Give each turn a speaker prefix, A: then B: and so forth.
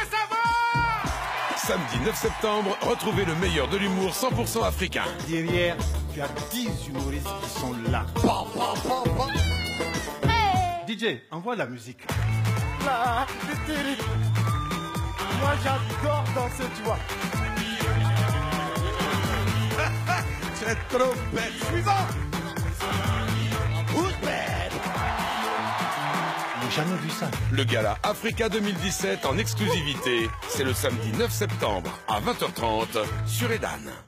A: ça va?
B: Samedi 9 septembre, retrouvez le meilleur de l'humour 100% africain.
C: Derrière, tu as 10 humoristes qui sont là. DJ, envoie la musique. Là, moi j'adore danser, tu vois.
A: C'est trop bête. Suivant. Who's bad?
C: J'ai jamais vu ça.
B: Le gala Africa 2017 en exclusivité, c'est le samedi 9 septembre à 20h30 sur Edan.